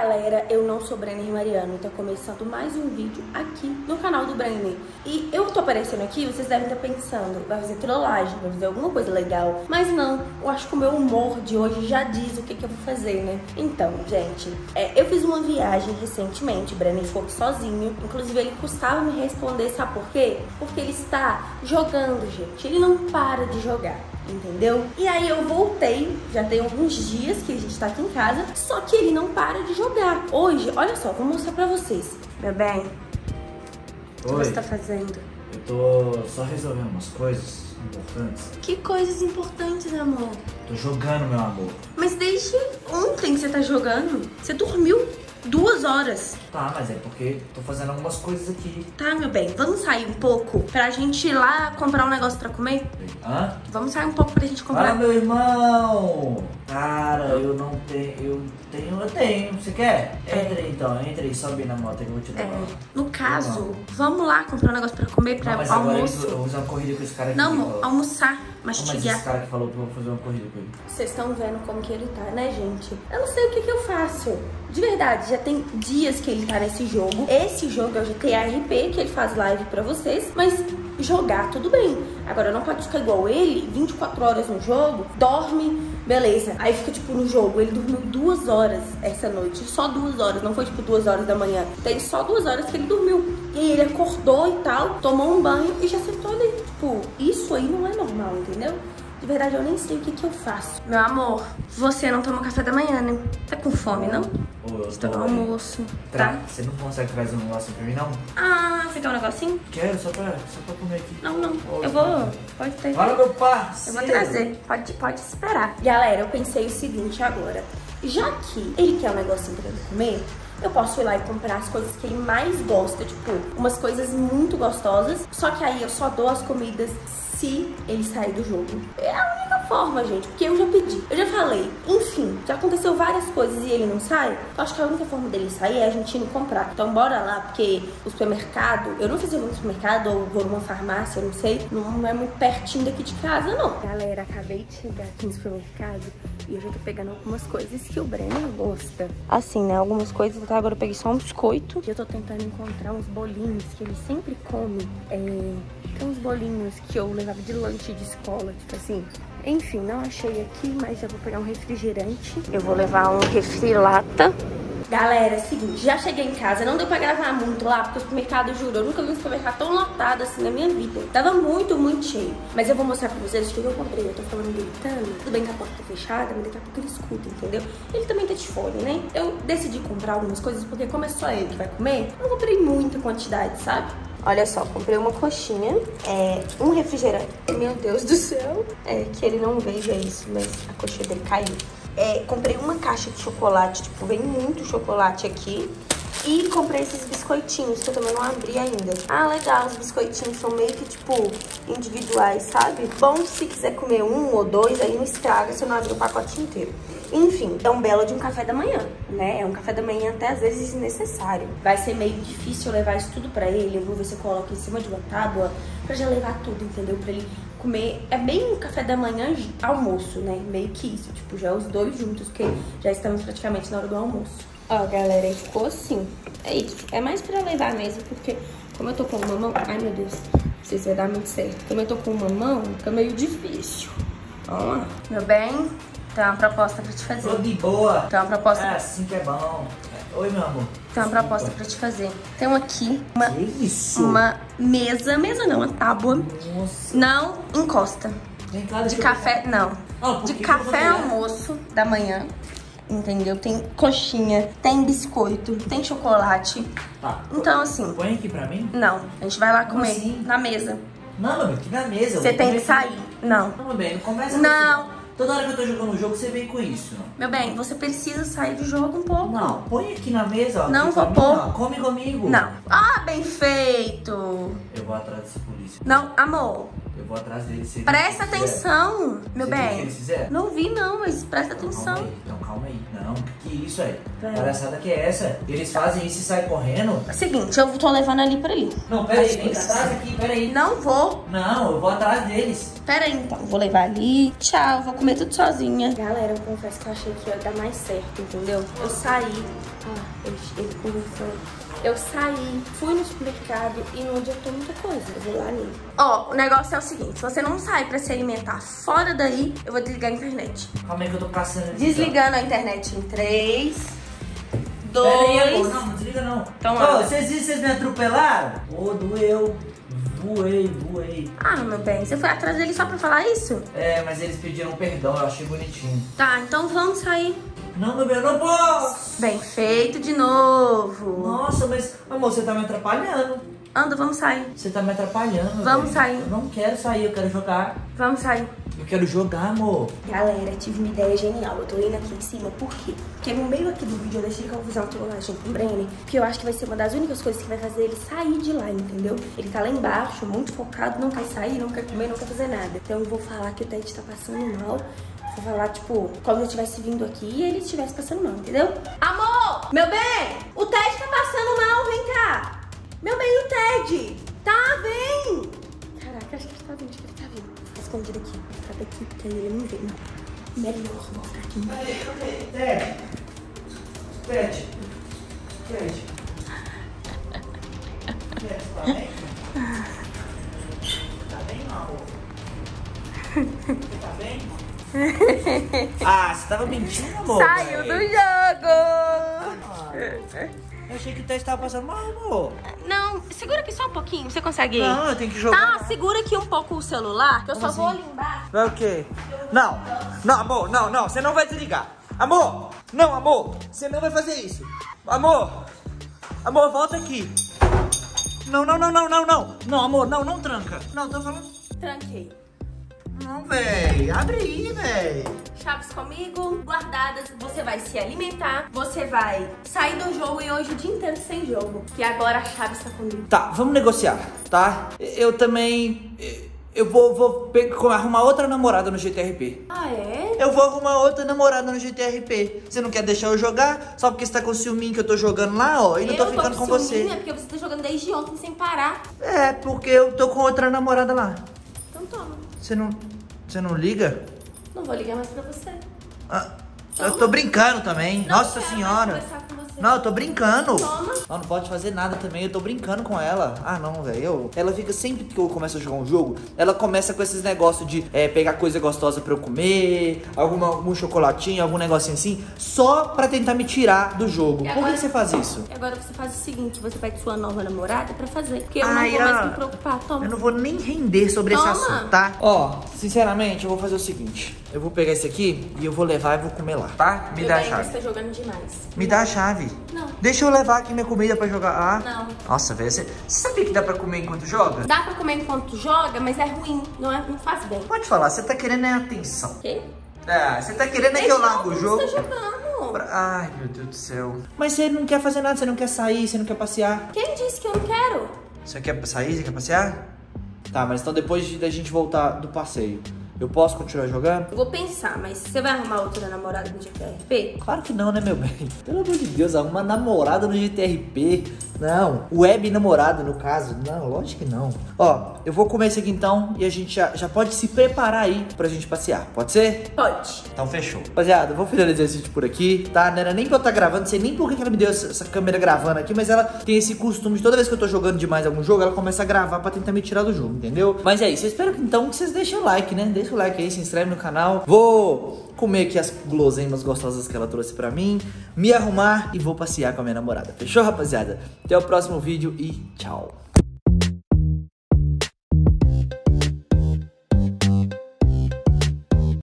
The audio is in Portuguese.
galera, eu não sou Brenner Mariano, tá começando mais um vídeo aqui no canal do Brenner. E eu tô aparecendo aqui, vocês devem estar pensando, vai fazer trollagem, vai fazer alguma coisa legal. Mas não, eu acho que o meu humor de hoje já diz o que eu vou fazer, né? Então, gente, eu fiz uma viagem recentemente, o Brenner foi sozinho. Inclusive, ele custava me responder, sabe por quê? Porque ele está jogando, gente. Ele não para de jogar. Entendeu? E aí eu voltei, já tem alguns dias que a gente tá aqui em casa, só que ele não para de jogar. Hoje, olha só, vou mostrar pra vocês. Meu bem, o que você tá fazendo? Eu tô só resolvendo umas coisas importantes. Que coisas importantes, amor? Tô jogando, meu amor. Mas desde ontem que você tá jogando? Você dormiu 2 horas. Tá, mas é porque tô fazendo algumas coisas aqui. Tá, meu bem, vamos sair um pouco pra gente ir lá comprar um negócio pra comer? Hã? Vamos sair um pouco pra gente comprar. Fala, meu irmão! Cara, eu não tenho. Eu tenho. Você quer? Entra aí então, entra aí, sobe na moto que eu vou te dar. No caso, vamos lá comprar um negócio pra comer, pra mas almoço. Agora eu vou fazer uma corrida com esse cara aqui. Não, falou. almoçar, Mas mastigar. esse cara que falou que eu vou fazer uma corrida com ele. Vocês estão vendo como que ele tá, né, gente? Eu não sei o que eu faço. De verdade, já tem dias que ele tá nesse jogo. Esse jogo é o GTA RP, que ele faz live pra vocês. Mas jogar, tudo bem. Agora, não pode ficar igual ele, 24 horas no jogo, dorme, beleza. Aí fica, tipo, no jogo. Ele dormiu 2 horas essa noite. Só 2 horas, não foi, tipo, 2 horas da manhã. Tem só 2 horas que ele dormiu. E aí ele acordou e tal, tomou um banho e já sentou ali. Tipo, isso aí não é normal, entendeu? De verdade, eu nem sei o que eu faço. Meu amor, você não toma café da manhã, né? Tá com fome, não? Você tá no almoço, tá? Você não consegue trazer um negócio pra mim, não? Ah, você quer um negocinho? Quero, só pra comer aqui. Não. Eu vou... Pode ter. Fala, meu parceiro. Eu vou trazer. Pode esperar. Galera, eu pensei o seguinte agora. Já que ele quer um negocinho pra ele comer, eu posso ir lá e comprar as coisas que ele mais gosta. Tipo, umas coisas muito gostosas. Só que aí eu só dou as comidas se ele sair do jogo. É a única forma, gente, porque eu já pedi, eu já falei, enfim, já aconteceu várias coisas e ele não sai. Eu acho que a única forma dele sair é a gente indo comprar. Então bora lá, porque o supermercado, eu não sei se eu vou no supermercado ou vou numa farmácia, eu não sei, não é muito pertinho daqui de casa, não. Galera, acabei de chegar aqui no supermercado e eu já tô pegando algumas coisas que o Brenner gosta. Assim, né, algumas coisas, até agora eu peguei só um biscoito e eu tô tentando encontrar uns bolinhos que ele sempre come. Tem uns bolinhos que eu levava de lanche de escola, tipo assim. Enfim, não achei aqui, mas já vou pegar um refrigerante. Eu vou levar um refri-lata. Galera, é o seguinte, já cheguei em casa, não deu pra gravar muito lá, porque o supermercado, juro, eu nunca vi um supermercado tão lotado assim na minha vida. Tava muito cheio. Mas eu vou mostrar pra vocês o que eu comprei. Eu tô falando gritando, tudo bem que a porta tá fechada, mas daqui a pouco ele escuta, entendeu? Ele também tá de fone, né? Eu decidi comprar algumas coisas, porque como é só ele que vai comer, eu não comprei muita quantidade, sabe? Olha só, comprei uma coxinha, um refrigerante. Meu Deus do céu, que ele não veja isso, mas a coxinha dele caiu. Comprei uma caixa de chocolate, tipo, vem muito chocolate aqui. E comprei esses biscoitinhos, que eu também não abri ainda. Ah, legal, os biscoitinhos são meio que, tipo, individuais, sabe? Bom, se quiser comer 1 ou 2, aí não estraga se eu não abrir o pacote inteiro. Enfim, é um belo de um café da manhã, né? É um café da manhã até às vezes desnecessário. Vai ser meio difícil eu levar isso tudo pra ele. Eu vou ver se eu coloco em cima de uma tábua pra já levar tudo, entendeu? Pra ele comer. É bem um café da manhã almoço, né? Meio que isso, tipo, já os dois juntos, porque já estamos praticamente na hora do almoço. Ó, galera, ficou assim. É isso. É mais pra levar mesmo, porque como eu tô com uma mão... Ai, meu Deus. Não sei se vai dar muito certo. Como eu tô com uma mão, fica meio difícil. Ó, meu bem, tem uma proposta pra te fazer. Tô de boa. Tem uma proposta... É assim que é bom. Oi, meu amor. Tem uma proposta pra te fazer. Tem aqui uma mesa não, uma tábua. Nossa. Não encosta. De café, não. De café almoço da manhã. Entendeu? Tem coxinha, tem biscoito, tem chocolate. Tá. Então, assim... Põe aqui pra mim? Não, a gente vai lá comer assim? na mesa. Não, meu bem, aqui na mesa. Você tem que sair. Não. Não, meu bem, não começa Não. assim. Toda hora que eu tô jogando o jogo, você vem com isso. Meu bem, você precisa sair do jogo um pouco. Não, põe aqui na mesa, ó. Não vou pra mim, pôr. não. Come comigo. Não. Ah, bem feito. Eu vou atrás desse polícia. Não, amor. Eu vou atrás dele. Presta atenção, meu Você viu o que bem. eles fizeram? Não vi não, mas presta atenção. Calma aí. Não, que isso aí? Palhaçada que é essa? Eles fazem isso e saem correndo? Seguinte, eu tô levando ali pra ali. Não, peraí, vem atrás aqui, peraí. Não vou. Não, eu vou atrás deles. Peraí, então. Vou levar ali. Tchau, vou comer tudo sozinha. Galera, eu confesso que eu achei que ia dar mais certo, entendeu? Eu saí Ele conversou. Eu saí, fui no supermercado e não adiantou muita coisa. Eu vou lá nele. Ó, o negócio é o seguinte: se você não sai pra se alimentar fora daí, eu vou desligar a internet. Calma aí que eu tô caçando. Desligando a internet em 3, 2... Pera aí, amor. Não desliga não. Então, vocês me atropelaram? Ô, doeu. Voei. Ah, meu bem, você foi atrás dele só pra falar isso? É, mas eles pediram perdão, eu achei bonitinho. Tá, então vamos sair. Não, meu bem, eu não posso. Bem feito de novo. Nossa, mas, amor, você tá me atrapalhando. Anda, vamos sair. Você tá me atrapalhando. Vamos sair. Eu não quero sair, eu quero jogar. Vamos sair. Eu quero jogar, amor. Galera, tive uma ideia genial. Eu tô indo aqui em cima, por quê? Porque no meio aqui do vídeo eu deixei que eu vou fazer uma trollagem com o Brenner, porque eu acho que vai ser uma das únicas coisas que vai fazer ele sair de lá, entendeu? Ele tá lá embaixo, muito focado, não quer sair, não quer comer, não quer fazer nada. Então eu vou falar que o Ted tá passando mal. Vou falar, tipo, como se eu tivesse vindo aqui e ele estivesse passando mal, entendeu? Amor! Meu bem! O Ted tá passando mal, vem cá! Meu bem, o Ted! Tá, vem! Caraca, acho que ele tá vindo, Tá escondido aqui. Tá daqui, porque aí ele não vê, não. Melhor mostrar aqui. Ted! Tá bem? Tá bem, amor? Você tá bem? Ah, você tava mentindo, amor? Saiu do jogo! Eu achei que o Ted tava passando mal, amor. Não, segura aqui só um pouquinho, você consegue? Não, eu tenho que jogar. Tá, segura aqui um pouco o celular, que eu Como só vou assim? ali embaixo. Vai o quê? Não, amor, não, você não vai desligar. Amor, não, amor, você não vai fazer isso. Amor, volta aqui. Não, amor, não tranca. Não, tô falando. Tranquei. Não, véi, abre aí, véi. Chaves comigo, guardadas, você vai se alimentar, você vai sair do jogo e hoje o dia inteiro sem jogo. Que agora a Chaves tá comigo. Tá, vamos negociar, tá? Eu também... Eu vou arrumar outra namorada no GTRP. Ah, é? Eu vou arrumar outra namorada no GTRP. Você não quer deixar eu jogar? Só porque você tá com ciúminho que eu tô jogando lá, ó, e não tô ficando com você. É porque você tá jogando desde ontem sem parar. É, porque eu tô com outra namorada lá. Então toma. Você não liga? Não vou ligar mais pra você. Ah, eu tô brincando também. Não Nossa quero senhora. mais conversar com você. Não, eu tô brincando. Toma. Não pode fazer nada também, eu tô brincando com ela. Ah, não, velho. Ela fica sempre que eu começo a jogar um jogo, ela começa com esses negócios de pegar coisa gostosa pra eu comer, algum chocolatinho, algum negocinho assim, só pra tentar me tirar do jogo. Por que você faz isso? E agora você faz o seguinte, você pede sua nova namorada pra fazer. Porque eu não vou mais me preocupar. Toma. Eu não vou nem render sobre esse assunto, tá? Ó, sinceramente, eu vou fazer o seguinte. Eu vou pegar esse aqui e eu vou levar e vou comer lá, tá? Me dá a chave. Você tá jogando demais. Me dá a chave. Não. Deixa eu levar aqui minha comida pra jogar. Ah. Não. Nossa, velho, você sabia que dá pra comer enquanto joga? Dá pra comer enquanto joga, mas é ruim. Não faz bem. Pode falar, você tá querendo é atenção. O quê? É, você tá querendo é que eu largo o jogo. Você tá jogando. Ai, meu Deus do céu. Mas você não quer fazer nada, você não quer sair, você não quer passear. Quem disse que eu não quero? Você quer sair, você quer passear? Tá, mas então depois da gente voltar do passeio, eu posso continuar jogando? Eu vou pensar, mas você vai arrumar outra namorada no GTRP? Claro que não, né, meu bem? Pelo amor de Deus, arruma namorada no GTRP. Não, web namorada no caso. Não, lógico que não. Ó, eu vou comer isso aqui então e a gente já pode se preparar aí pra gente passear. Pode ser? Pode. Então fechou. Rapaziada, eu vou finalizar esse vídeo por aqui, tá? Não era nem pra eu estar gravando, não sei nem por que ela me deu essa câmera gravando aqui, mas ela tem esse costume de toda vez que eu tô jogando demais algum jogo, ela começa a gravar pra tentar me tirar do jogo, entendeu? Mas é isso, eu espero então que vocês deixem o like, né? Deixa o like aí, se inscreve no canal. Vou comer aqui as guloseimas gostosas que ela trouxe pra mim, me arrumar e vou passear com a minha namorada. Fechou, rapaziada? Até o próximo vídeo e tchau.